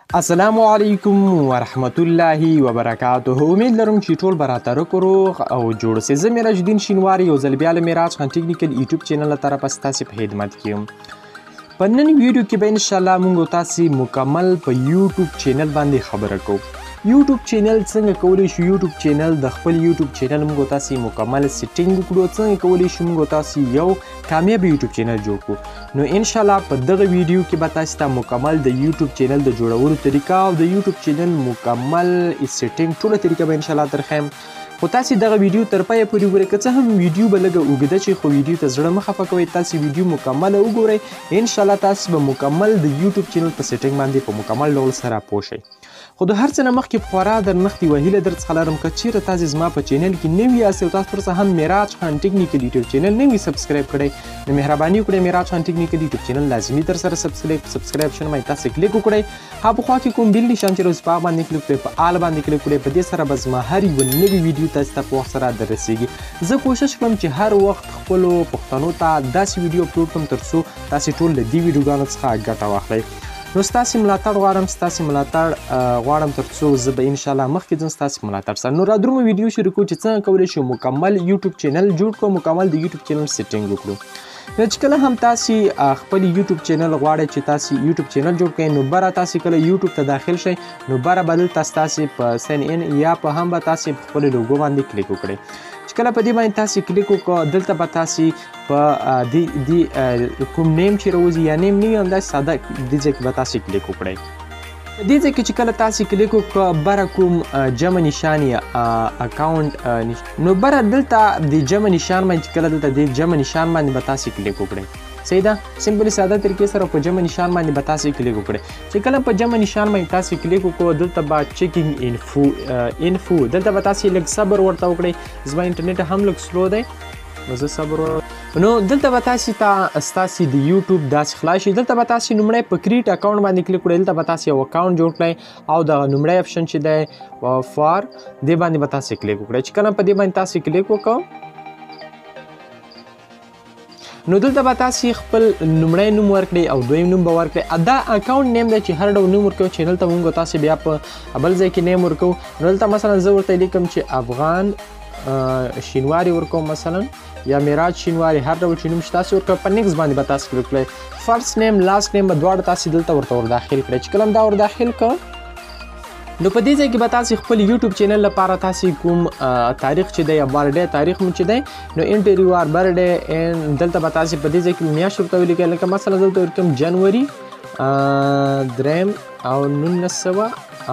السلام علیکم ورحمت الله وبرکاته. امید لرم چې ټول به راته روغ او جوړ سئ. زه میراج الدین شینواری یو ځل بیا له میراج خان ټیکنیکل یوټیوب چینل له طرفه ستاسې په خدمت کې یم. په نن ویډیو کې به انشاءالله موږ تاسې مکمل په یوټیوب چینل باندې خبره کوو. یوټیوب چینل څنګه کولی شو یوټیوب چینل د خپل یوټیوب چینل موږ تاسې مکمل سیټینګ وکړو، څنګه کولی شو موږ تاسې یو کامیاب یوټیوب چینل جوړ کړو. نو انشاءالله په دغه ویډیو کې به تاسې ته مکمل د یوټیوب چینل د جوړولو طریقه او د یوټیوب چینل مکمل سیټینګ ټوله طریقه به انشاءالله درښیم. خو تاسې دغه ویډیو تر پایه پورې وګورئ. که څه هم ویډیو به لږه اوږده شي خو ویډیو ته زړه مه خفه کوئ. تاسې ویډیو مکمله وګورئ، انشاءالله تاسې به مکمل د یوټیوب چینل په سیټینګ باندې په مکمل ډول سره پوه شئ. خو د هر څه نه مخکې خورا درنښت یوه هیله در څخه لرم که چیرې تاسې زما په چینل کې نوي یاست او تاسو ورڅخه هم میراج خان ټیکنیکل یوټیوب چینل نوي سبسکرایب کړئ، نو مهرباني وکړئ میراج خان ټیکنیکل یوټیوب چینل لازمي در سره سبسکرایب شنه باندې تاسې کلیک وکړئ. هاخوا کې کوم بیل نشان چې روز په هغه باندې کلیک کړئ، په آل باندې کلیک کړئ. په دې سره به زما هر یوه نوي ویډیو تاسې ته په وخت سره در رسیږي. زه کوشش کوم چې هر وخت خپلو پښتنو ته داسې ویډیو اپلوډ کړم تر څو تاسې ټول له دې ویډیوګانو څخه ګټه واخلئ. نو ستاسې ملاتړ غواړم، ستاسې ملاتړ غواړم تر څو زه به انشاءالله مخکې ځم ستاسې ملاتړ سره. نو را درومه ویډیو شروع کړو چې څنګه کولی شو مکمل یوټیوب چینل جوړ کړو، مکمل د یوټیوب چینل سیټینګ وکړو. نو چې کله هم تاسې خپل یوټیوب چینل غواړئ چې تاسې یوټیوب چینل جوړ کړئ، نو بره تاسې کله یوټیوب ته داخل شئ نو بره به دلته ستاسې په ساین ان یا په هم به تاسې په خپل لوګو باندې کلیک وکړئ. چې کله په دې باندې تاسې کلیک وکړو دلته به تاسې په دې کوم نیم چې راوځي یا نیم نه وي همداسې ساده دې ځای کې به تاسې کلیک وکړئ. په دې ځای کې چې کله تاسې کلیک وکړو بره کوم جمع نشان یا اکاونټ نو بره دلته د جمع نشان باندې چې کله دلته د جمع نشان باندې به تاسې کلیک وکړئ. صحیح ده، سمپلی ساده طریقې سره په جمع نشان باندې به تاسې کلیک وکړئ. چې کله په جمع نشان باندې تاسې کلیک وکړو دلته به چیکینګ انفو دلته به تاسې لږ صبر ورته وکړئ. زما انټرنیټ هم لږ سلو دی نو زه صبر نو دلته به تاسې ته ستاسې د یوټیوب داسې خلاص شي. دلته به تاسې لومړی په کریټ اکاونټ باندې کلیک کړئ. دلته به تاسې یو اکاونټ جوړ کړئ او دغه لومړی اپشن چې دی فار دې باندې به تاسې کلیک وکړئ. چې کله په دې باندې تاسې کلیک وکړو نو دلته به تاسې خپل لومړی نوم ورکړئ او دویم نوم به ورکړئ. دا اکاونټ نیم دی چې هر ډول نوم ورکوي. چینل ته مونږ تاسې بیا په بل ځای کې نیم ورکوو. نو دلته مثلا زه ورته لیکم چې افغان شینواری ورکوم مثلا یا میراج شینواری، هر ډول چې نوم چې تاسې ورکوئ په نیکس باندې به تاسې کلیک کړئ. فرست نیم لاست نیم به دواړه تاسې دلته ورته ورداخل کړئ. چې کله هم دا ورداخل کړه نو په دې ځای کې به تاسې خپل یوټیوب چینل لپاره تاسې کوم تاریخ چې دی یا برډے تاریخ مو چې دی نو انټر یور برډے دلته به تاسې په دې ځای کې میاشت ورته ولیکئ. لکه مثلا دلته ورکوم جنوري 3 او 1995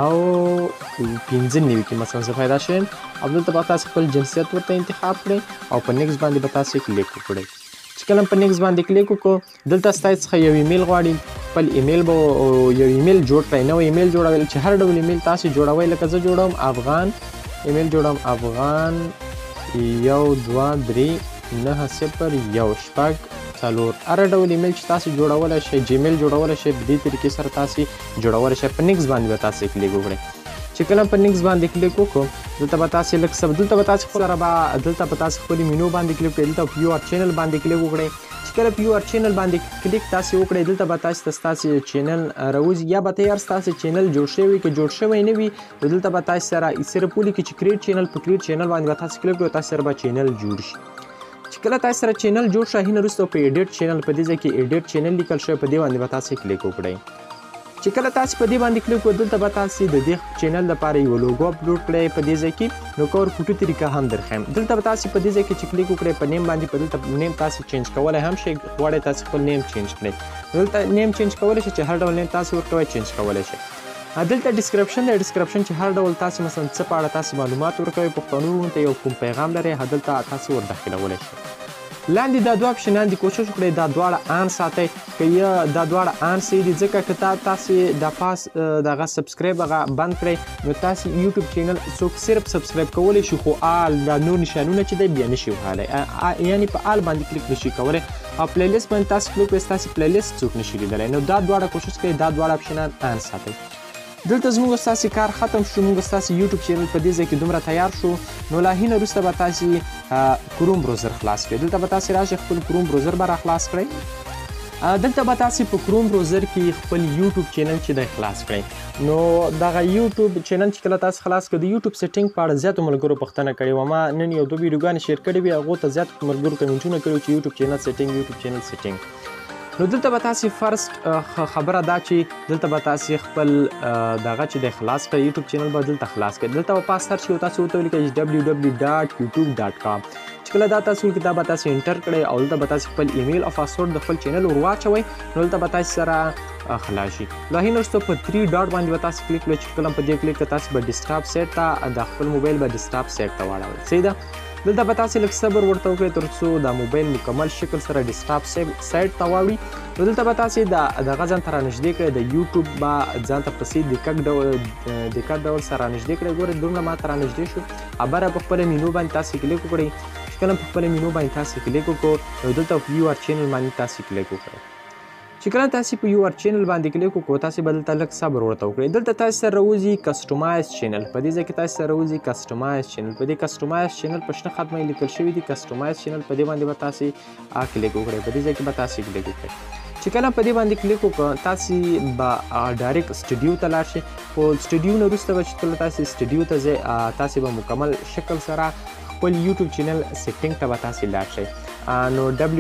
کې مثلا زه پیدا شوم او دلته به تاسې خپل جنسیت ورته انتخاب کړئ او په نیکس باندې به تاسې کلیک وکړئ. چې کله په نیکس باندې کلیک وکړو دلته ستاسې څخه یو ایمیل غواړي. خپل ایمیل به یو ایمیل جوړ کړئ، نو ایمیل جوړول چې هر ډول ایمیل تاسې جوړوئ. لکه زه جوړوم افغان ایمیل جوړوم افغان 1 2 3 9 0 1 6 4 هر ډول ایمیل چې تاسې جوړولی شئ جیمیل جوړولی شئ په دې طریقې سره تاسې جوړولی شئ. په نیکس باندې به تاسې کلیک وکړئ. چې کله په نیکس باندې کلیک وکړو دلته به تاسې لږ څه دلته به تاسې سره به دلته به تاسې خپلې مینو باندې کلیک کړئ. دلته په یور چینل باندې کلیک وکړئ. چې کله په یور چینل باندې کلیک تاسې وکړئ دلته به تاسې ته ستاسې چینل راوځي یا به تیار ستاسې چینل جوړ شوی که جوړ شوی نه وي نو دلته به تاسې سره صرف ولیکي چې کریټ چینل. په کریټ چینل باندې به تاسې کلیک کړئ تاسې سره به چینل جوړ شي. چې کله تاسې سره چینل جوړ شي هینه وروسته په ایډیټ چینل په دې ځای کې ایډیټ چینل لیکل شوی په دې باندې به تاسې کلیک وکړئ. چې کله تاسې په دې باندې کلیک وکړئ دلته به تاسې د دې چینل لپاره یو لوګو اپلوډ کړئ. په دې ځای کې نو کور فوټو طریقه هم درښیم. دلته به تاسې په دې ځای کې چې کلیک وکړئ په نیم باندې په دلته نیم تاسې چینج کولی هم شئ. غواړئ تاسې خپل نیم چینج کړئ دلته نیم چینج کولی شئ چې هر ډول نیم تاسې ورکوئ چینج کولی شئ. دلته ډسکرپشن دی، ډسکرپشن چې هر ډول تاسې مثلا څه په اړه تاسې معلومات ورکوئ پښتنو ته یو کوم پیغام لرئ دلته تاسې ورداخلولی شئ. لاندې دا دوه اپشنان دي کوشش وکړئ دا دواړه آن ساتئ که یا دا دواړه آن سي دي ځکه که تاسې د پاس دغه سبسکرایب هغه بند کړئ نو تاسې یوټیوب چینل څوک صرف سبسکرایب کولی شي خو آل دا نور نشانونه چې دی بیا نشي وهلی یعنې په آل باندې کلیک نشي کولی او پلی لیست باندې تاسې کلیک کړئ ستاسې پلی لیست څوک نشي لیدلی. نو دا دواړه کوشش کوئ دا دواړه اپشنان آن ساتئ. دلته زموږ ستاسې کار ختم شو. موږ ستاسې یوټیوب چینل په دې ځای کې دومره تیار شو نو لا هینه وروسته به تاسې کروم بروزر خلاص کړئ. دلته به تاسې راشئ خپل کروم بروزر به را خلاص کړئ. دلته به تاسې په کروم بروزر کې خپل یوټیوب چینل چې دی خلاص کړئ. نو دغه یوټیوب چینل چې کله تاسو خلاص کړئ د یوټیوب سېټینګ په اړه زیاتو ملګرو پوښتنه کړې وه. ما نن یو دوه ویډیوګانې شیر کړې وې، هغو ته زیاتو ملګرو کمنټونه کړي چې یوټیوب چینل سېټینګ یوټیوب چینل سېټینګ. نو دلته به تاسې فرست خبره دا چې دلته به تاسې خپل دغه چې دی خلاص کړئ، یوټیوب چینل به دلته خلاص کړئ. دلته به پاس سرچ کې تاسو ورته ولیکئ www.youtube.com. چې کله دا تاسو ولیکئ دا به تاسې انټر کړئ او دلته به تاسې خپل ایمیل او پاسورډ د خپل چینل ور واچوئ. نو دلته به تاسې سره خلاص شي. له هغې نه وروسته په 3 ډاټ باندې به تاسې کلیک کړئ. چې کله په دې کلیک کړئ تاسې به ډیسکټاپ سیټ ته د خپل موبایل به ډیسکټاپ سیټ ته واړوئ. صحیح ده. دلته به تاسې لږ صبر ورته وکړئ تر څو د موبایل مکمل شکل سره ډیسکټاپ سایټ ته واوړي. نو دلته به تاسې دغه ځان ته رانږدې کړئ، د یوټیوب به ځان ته په سي دقت ډول سره رانږدې کړئ. ګورئ دومره ما ته رانږدې شو. ابره په خپله مینو باندې تاسې کلیک وکړئ. چې کله په خپله مینو باندې تاسې کلیک وکړو نو دلته په یو آر چینل باندې تاسې کلیک وکړئ. چې کله تاسې په یو آر چینل باندې کلیک وکړو تاسې به دلته لږ صبر ورته وکړئ. دلته تاسې سره راوځي کسټمایز چینل. په دې ځای کې تاسې سره راوځي کسټمایز چینل. په دې کسټمایز چینل په شنه خط باندې لیکل شوي دي کسټمایز چینل. په دې باندې به تاسې کلیک وکړئ. په دې ځای کې به تاسې کلیک وکړئ. چې کله په دې باندې کلیک وکړو تاسې به ډایرکټ سټوډیو ته لاړ شئ. په سټوډیو نه وروسته به چې کله تاسې سټوډیو ته ځئ تاسې به مکمل شکل سره خپل یوټیوب چینل سېټینګ ته به تاسې لاړ شئ. نو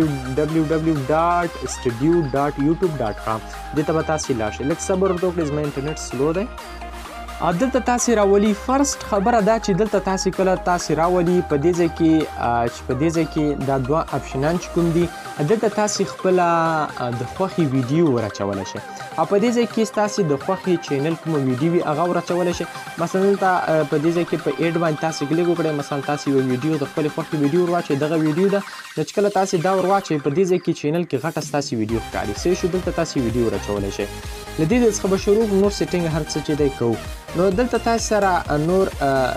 www.studio.youtube.com دې ته به تاسې لاړ شئ. لږ صبر ورته وکړئ، زما انټرنیټ سلو دی. دلته تاسې راولي. فرست خبره دا چې دلته تاسې کله تاسې راولي په دې ځای کې دا دوه اپشنان چې کوم دي دلته تاسې خپله د خوښې ویډیو ور اچولی شئ. او په دې ځای کې تاسې د خوښې چینل کومه ویډیو وي هغه ور اچولی شئ. مثلا دلته په دې ځای کې په ایډ باندې تاسې کلیک وکړئ. مثلا تاسې یوه ویډیو د خپلې خوښې ویډیو ور واچوئ. دغه ویډیو ده. نو چې کله تاسې دا ور واچوئ په دې ځای کې چینل کې غټه ستاسې ویډیو ښکاري. صحیح شو. دلته تاسې ویډیو ور اچولی شئ. له دې څخه به شروع نور سېټینګ هر څه چې دی کوو. نو دلته تاسې سره نور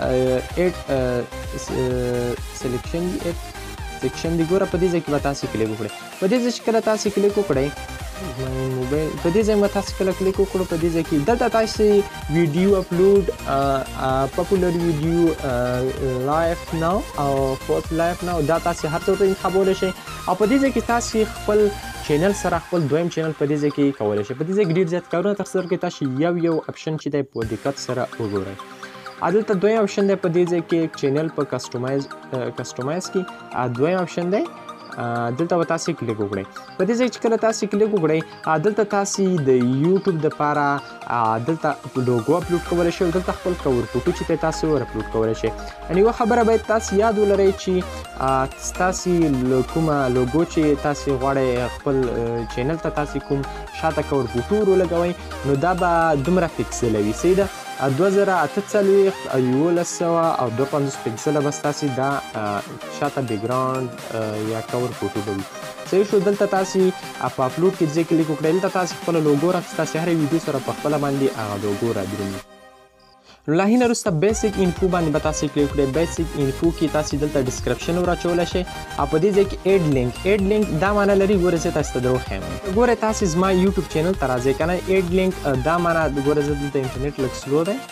سیکشن دی. ګوره په دې ځای کې به تاسې کلیک وکړئ. په دې ځای چې کله تاسې کلیک وکړئ موبایل په دې ځای به تاسې کله کلیک وکړو په دې ځای کې دلته تاسې ویډیو اپلوډ پاپولر ویډیو لایف ناو او فورت لایف ناو دا تاسې هر څه ورته انتخابولی شئ. او په دې ځای کې تاسې خپل چینل سره خپل دویم چینل په دې ځای کې کولی شئ. په دې ځای کې ډېر زیات کارونه ترسره کوئ. تاسې یو اپشن چې دی په دقت سره وګورئ. دلته دویم اپشن دی په دې ځای کې چینل په کسټمایز کې دویم اپشن دی. دلته به تاسې کلیک وکړئ. په دې ځای کې چې کله تاسې کلیک وکړئ دلته تاسې د یوټیوب دپاره دلته لوګو اپلوډ کولی شئ. دلته خپل کور فوټو چې دی تاسې ور اپلوډ کولی شئ. یعنې یوه خبره باید تاسې یاد ولرئ چې ستاسې کومه لوګو چې تاسې غواړئ خپل چینل ته تاسې کوم شاته کور فوټو ور ولګوئ نو دا به دومره پکسله وي. صحیح ده. 2048 1100 او 250 پکسله به ستاسې دا شاته بیکګراونډ یا کور فوټو به وي. صحیح شو. دلته تاسې په اپلوډ کې ځای کلیک وکړئ. دلته تاسې خپله لوګو راکړئ. تاسې هرې ویډیو سره په خپله باندې هغه لوګو رادرومي. نو له هغې نه وروسته بیسیک انفو باندې به تاسې کلیک وکړئ. بیسیک انفو کې تاسې دلته ډسکرپشن ور اچولی شئ. او په دې ځای کې ایډ لینک دا معنا لري. ګورئ زه تاسې ته درو ښیم. ګورئ تاسې زما یوټیوب چینل ته راځئ که نه. ایډ لینک دا معنا ګورئ زه دلته انټرنیټ لږ سلو دی.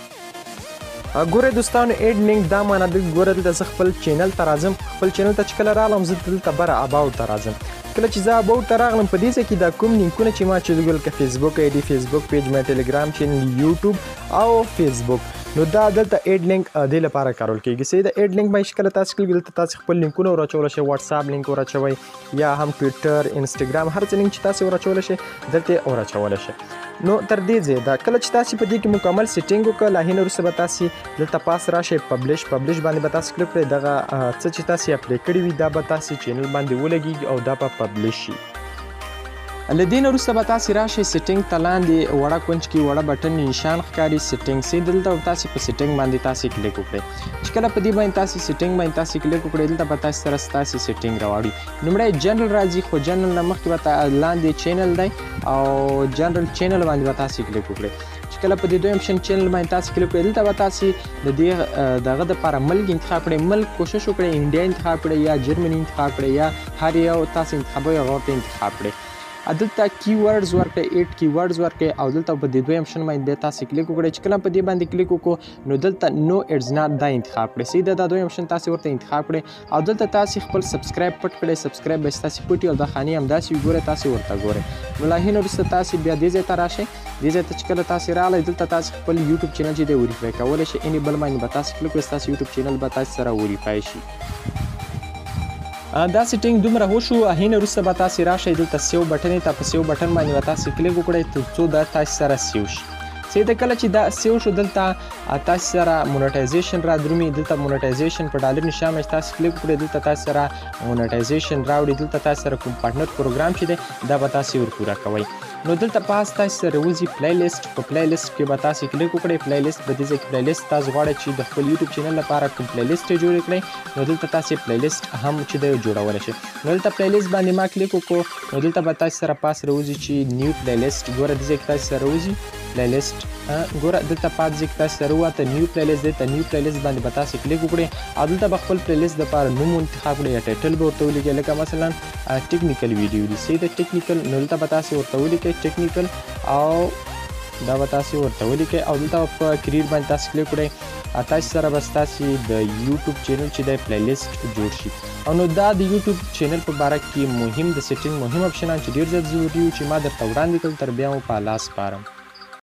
ګورئ دوستانو ایډ لینک دا معنا ګورئ دلته زه خپل چینل ته راځم. خپل چینل ته چې کله راغلم زه دلته بره اباوټ ته راځم. کله چې زه اباوټ ته راغلم په دې ځای کې دا کوم لینکونه چې ما چوز کړل لکه فیسبوک آی ډي، فیسبوک پیج، ما ټیلیګرام چینل، یوټیوب او فیسبوک نو دا دلته ایډ لینک دې لپاره کارول کېږي. صحیح ده. ایډ لینک باندې چې کله تاسې کلیک دلته تاسې خپل لینکونه ور اچولی شئ. واټساپ لینک ور اچوئ یا هم ټویټر، انسټاګرام هر څه لینک چې تاسې ور اچولی شئ دلته ور اچولی شئ. نو تر دې ځایه دا کله چې تاسې په دې کې مکمل سیټینګ وکړه له هغې نه وروسته به تاسې دلته پاس راشئ. پبلش باندې به تاسې کلیک کړئ. دغه څه چې تاسې اپلای کړي وي دا به تاسې چینل باندې ولګېږي او دا به پبلش شي. له دې نه وروسته به تاسې راشئ سیټینګ ته. لاندې وړه کونج کې وړه بټن نشان ښکاري سیټینګ. دلته به تاسې په سیټینګ باندې تاسې کلیک وکړئ. چې کله په دې باندې تاسې سیټینګ باندې تاسې کلیک وکړئ دلته به تاسې سره ستاسې سیټینګ راوړي. لومړی جنرل راځي خو جنرل نه مخکې به لاندې چینل دی او جنرل چینل باندې به تاسې کلیک وکړئ. چې کله په دې دویم اپشن چینل باندې تاسې کلیک کړئ دلته به تاسې د دې دغه دپاره ملک انتخاب کړئ. ملک کوشش وکړئ انډیا انتخاب کړئ یا جرمني انتخاب کړئ یا هر یو تاسې انتخابوئ هغه ورته انتخاب کړئ. دلته کیورډز ورکړئ 8 کیورډز ورکړئ او دلته په دې دویم آپشن باندې بیا تاسې کلیک وکړئ چې کله په دې باندې کلیک وکړو نو دلته نو اډز ناټ دا انتخاب کړئ صحیح ده دا دویم آپشن تاسې ورته انتخاب کړئ او دلته تاسې خپل سبسکرایب پټ کړئ سبسکرایب به تاسې پټ او دا خانې همداسې وي ګورئ تاسې ورته ګورئ نو له هغې نه وروسته تاسې بیا دې ځای ته راشئ دې ځای ته چې کله تاسې راغلی دلته تاسې خپل یوټیوب چینل چې دی وریفای کولی شئ انیبل باندې به تاسې کلیک وکړئ ستاسې یوټیوب چینل به تاسې سره وریفای شي دا سیټینګ دومره وشو هغې نه وروسته به تاسې راشئ دلته سیو بټن ته په سیو بټن باندې به تاسې کلیک وکړئ تر څو دا تاسې سره سیو شي صحیح ده کله چې دا سیو شو دلته تاسې سره مونټایزیشن را درومي دلته مونټایزیشن په ډالر نشان باندې تاسې کلیک وکړئ دلته تاسې سره مونټایزیشن راوړي دلته تاسې سره کوم پارټنر پروګرام چې دی دا به تاسې ورپوره کوئ نو دلته پاس تاسې سره وځي پلی لیست په پلی لیست کې به تاسې کلیک وکړئ پلی لیست په دې ځای کې پلی لیست تاسو غواړئ چې د خپل یوټیوب چینل لپاره کوم پلی لیست یې جوړ کړئ نو دلته تاسې پلی لیست هم چې دی جوړولی شئ نو دلته پلی لیست باندې ما کلیک وکړو نو دلته به تاسې سره پاس راوځي چې نیو پلی لیست ګوره دې ځای کې تاسې سره وځي پلی لیست ګوره دلته پات ځای کې تاسې سره وواته نیو پلی لیست دی ته نیو پلی لیست باندې به تاسې کلیک وکړئ او دلته به خپل پلی لیست دپاره نوم انتخاب کړئ یا ټایټل به ورته ولیکئ لکه مثلا ټیکنیکل ویډیو دي صحیح ده ټیکنیکل نو دلته به تاسې ورته ولیکئ ټیکنیکل او دا به تاسې ورته ولیکئ او دلته په کریر باندې تاسې کلیک کړئ تاسې سره به ستاسې د یوټیوب چینل چې دی پلی لیست جوړ شي او نو دا د یوټیوب چینل په باره کې مهم د سیټینګ مهم اپشنان چې ډېر زیات ضروري وو چې ما درته وړاندې کړل تر بیا مو په الله سپارم